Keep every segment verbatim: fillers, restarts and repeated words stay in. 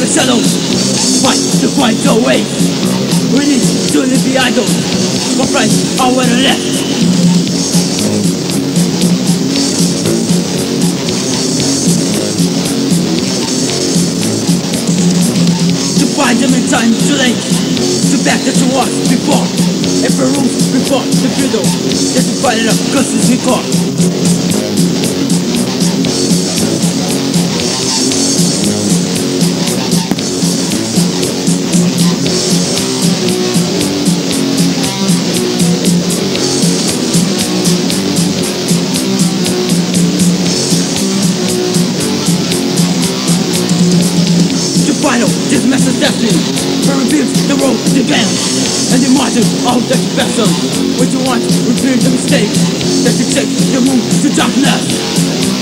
shadows, fight to fight your way. We need to live the idol, confront our left. To find them in time too late, to back that you was before. If a roof before the funeral, just to fight it up, cause it's before. This message destiny, where reveals the road to dance, and the margin of the vessel. What you want, reveal the mistake that you take the move to darkness.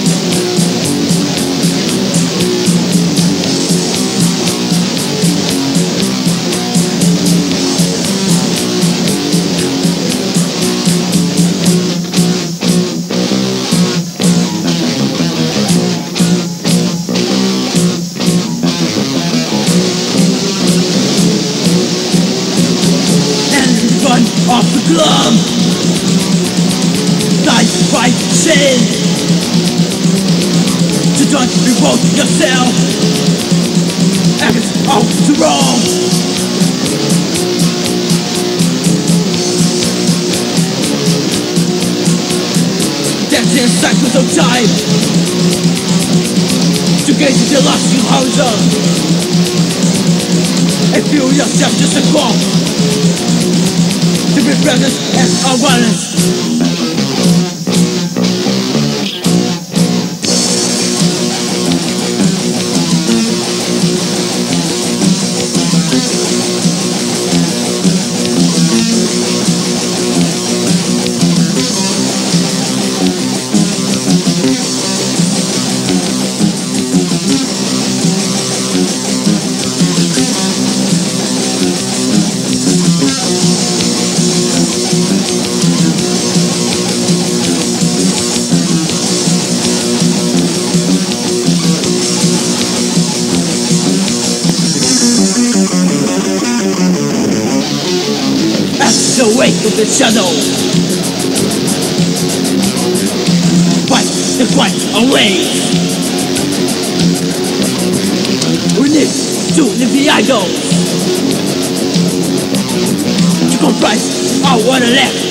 Off the glove, life by sin. To don't revolt yourself, act out to wrong. That's in cycles of time, to gaze at the lost horizon and feel yourself just a call. To be present as awareness. The wake of the shadow, fight the fight away. We need to live the idol, to comprise our left.